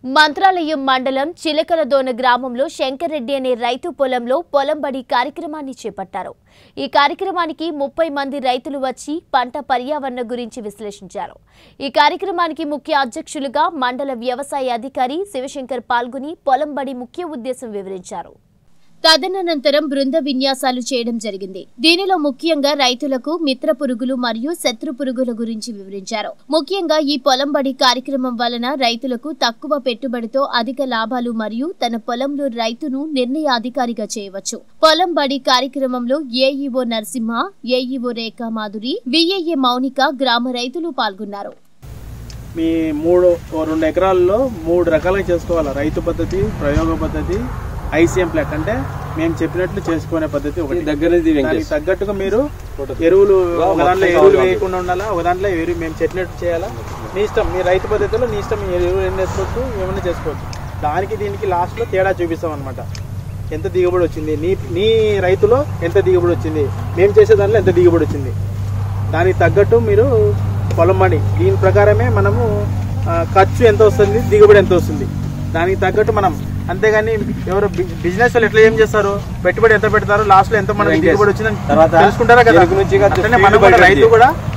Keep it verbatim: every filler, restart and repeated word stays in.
మంత్రాలయం మండలం చిలకలదోన గ్రామంలో శంకరెడ్డి అనే రైతు పొలంలో పొలంబడి కార్యక్రమాన్ని చేపట్టారు. ఈ కార్యక్రమానికి ముప్పై మంది రైతులు వచ్చి పంట పర్యావరణ గురించి విశ్లేషించారు. ఈ కార్యక్రమానికి ముఖ్య అధ్యక్షులుగా మండల వ్యవసాయ అధికారి శివశంకర్ పాల్గొని పొలంబడి ముఖ్య ఉద్దేశం వివరించారు. తదనంతరం బృంద విన్యాసాలు చేయడం జరిగింది. దీనిలో ముఖ్యంగా రైతులకు మిత్ర పురుగులు మరియు శత్రు పురుగుల గురించి వివరించారు. ముఖ్యంగా ఈ పొలంబడి కార్యక్రమం వలన రైతులకు తక్కువ పెట్టుబడితో అధిక లాభాలు మరియు తన పొలంలో రైతును నిర్ణయాధికారిగా చేయవచ్చు. పొలంబడి కార్యక్రమంలో AEO Narasimha, AEO Rekha Madhuri, VAA Mounika గ్రామ రైతులు పాల్గొన్నారు. మీ మూడు రెండు ఎకరాల్లో మూడు రకాలుగా చేసుకోవాలి. రైతు పద్ధతి, ప్రయోగ పద్ధతి, ఐసీఎం ప్లాక్ అంటే మేము చెప్పినట్లు చేసుకునే పద్ధతి ఒకటి. దగ్గర తగ్గట్టుగా మీరు ఎరువులు ఒక దాంట్లో ఎరువులు వేయకుండా ఉండాలా, ఒక దాంట్లో ఎరువు మేము చెప్పినట్టు చేయాలా. మీ ఇష్టం, మీ రైతు పద్ధతిలో మీ ఇష్టం. మీ ఎరువులు ఏం చేసుకోవచ్చు, ఏమైనా చేసుకోవచ్చు. దానికి దీనికి లాస్ట్లో తేడా చూపిస్తాం అనమాట. ఎంత దిగుబడి వచ్చింది, నీ నీ రైతులో ఎంత దిగుబడి వచ్చింది, మేము చేసే దాంట్లో ఎంత దిగుబడి వచ్చింది, దానికి తగ్గట్టు మీరు పొలం మడి. దీని ప్రకారమే మనము ఖర్చు ఎంత వస్తుంది, దిగుబడి ఎంత వస్తుంది, దానికి తగ్గట్టు మనం. అంతేగాని ఎవరు బిజినెస్ వాళ్ళు ఎట్లా ఏం చేస్తారు, పెట్టుబడి ఎంత పెడతారు, లాస్ట్ లో ఎంత మనకి దిగుబడి వచ్చిందని తెలుసుకుంటారా కదా. మనం కూడా రైతు కూడా